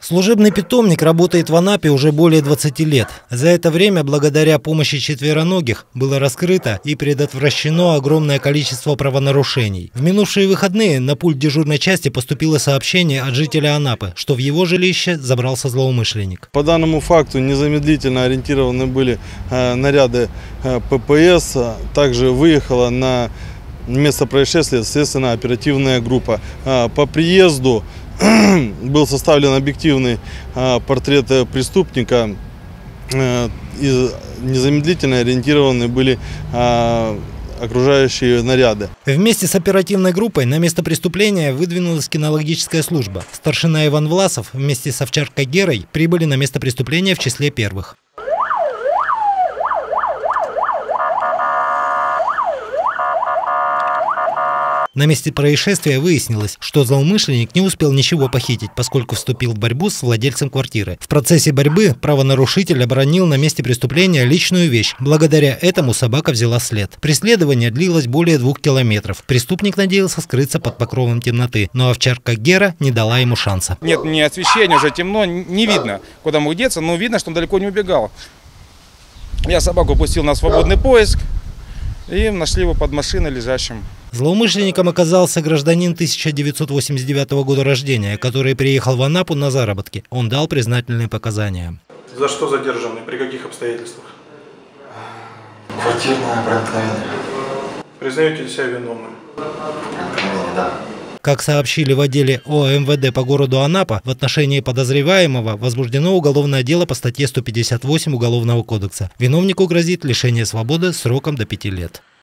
Служебный питомник работает в Анапе уже более 20 лет. За это время, благодаря помощи четвероногих, было раскрыто и предотвращено огромное количество правонарушений. В минувшие выходные на пульт дежурной части поступило сообщение от жителя Анапы, что в его жилище забрался злоумышленник. По данному факту незамедлительно ориентированы были наряды ППС. Также выехала на место происшествия следственная оперативная группа. По приезду был составлен объективный портрет преступника, и незамедлительно ориентированы были окружающие наряды. Вместе с оперативной группой на место преступления выдвинулась кинологическая служба. Старшина Иван Власов вместе с овчаркой Герой прибыли на место преступления в числе первых. На месте происшествия выяснилось, что злоумышленник не успел ничего похитить, поскольку вступил в борьбу с владельцем квартиры. В процессе борьбы правонарушитель обронил на месте преступления личную вещь. Благодаря этому собака взяла след. Преследование длилось более 2 километров. Преступник надеялся скрыться под покровом темноты, но овчарка Гера не дала ему шанса. Нет ни освещения, уже темно, не видно, куда мог деться, но видно, что он далеко не убегал. Я собаку пустил на свободный поиск и нашли его под машиной лежащим. Злоумышленником оказался гражданин 1989 года рождения, который приехал в Анапу на заработки. Он дал признательные показания. За что задержаны? При каких обстоятельствах? Квартирное проникновение. Признаете ли себя виновным? Проникновение, да. Как сообщили в отделе ОМВД по городу Анапа, в отношении подозреваемого возбуждено уголовное дело по статье 158 Уголовного кодекса. Виновнику грозит лишение свободы сроком до 5 лет.